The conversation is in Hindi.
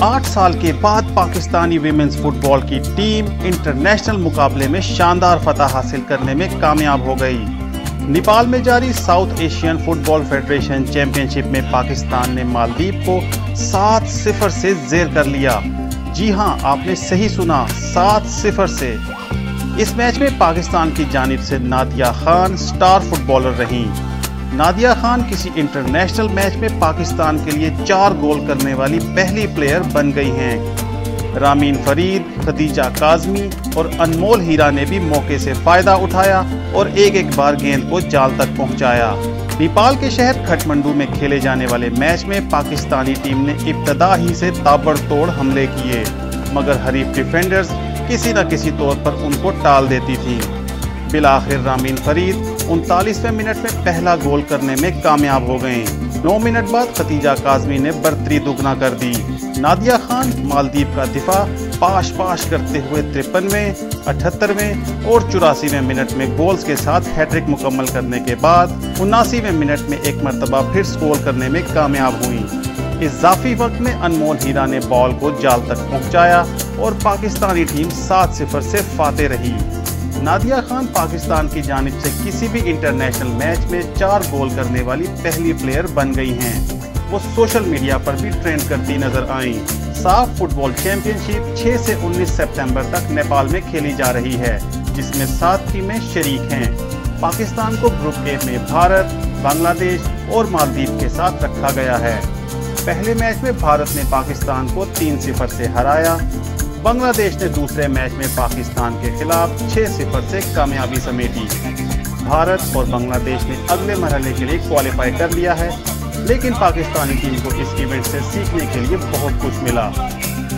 8 साल के बाद पाकिस्तानी विमेंस फुटबॉल की टीम इंटरनेशनल मुकाबले में शानदार फतह हासिल करने में कामयाब हो गई। नेपाल में जारी South Asian football federation championship में पाकिस्तान ने मालदीव को 7-0 से जेर कर लिया। जी हां, आपने सही सुना, 7-0 से। इस मैच में पाकिस्तान की जानिब से नादिया खान स्टार फुटबॉलर रहीं। नादिया खान किसी इंटरनेशनल मैच में पाकिस्तान के लिए 4 गोल करने वाली पहली प्लेयर बन गई हैं। रामीन फरीद, खदीजा काजमी और अनमोल हीरा ने भी मौके से फायदा उठाया और एक बार गेंद को जाल तक पहुंचाया। नेपाल के शहर खटमंडू में खेले जाने वाले मैच में पाकिस्तानी टीम ने इब्तदा ही से ताबड़तोड़ हमले किए, मगर हरीफ डिफेंडर्स किसी न किसी तौर पर उनको टाल देती थी। बिलाखिर रामीन फरीद 39वें मिनट में पहला गोल करने में कामयाब हो गए। 9 मिनट बाद खदीजा काजमी ने बढ़तरी दुगना कर दी। नादिया खान मालदीव का दिफा पाश करते हुए 53वें, 78वें और 84वें मिनट में गोल्स के साथ हैट्रिक मुकम्मल करने के बाद 79वें मिनट में एक मरतबा फिर स्कोर करने में कामयाब हुई। इजाफी वक्त में अनमोल हीरा ने बॉल को जाल तक पहुंचाया और पाकिस्तानी टीम 7-0 से फाते रही। नादिया खान पाकिस्तान की जानिब से किसी भी इंटरनेशनल मैच में 4 गोल करने वाली पहली प्लेयर बन गई हैं। वो सोशल मीडिया पर भी ट्रेंड करती नजर आईं। साफ फुटबॉल चैंपियनशिप 6 से 19 सितंबर तक नेपाल में खेली जा रही है, जिसमें 7 टीमें शरीक हैं। पाकिस्तान को ग्रुप ए में भारत, बांग्लादेश और मालदीव के साथ रखा गया है। पहले मैच में भारत ने पाकिस्तान को 3-0 से हराया। बांग्लादेश ने दूसरे मैच में पाकिस्तान के खिलाफ 6-0 से कामयाबी समेटी। भारत और बांग्लादेश ने अगले मरहले के लिए क्वालिफाई कर लिया है, लेकिन पाकिस्तानी टीम को इस इवेंट से सीखने के लिए बहुत कुछ मिला।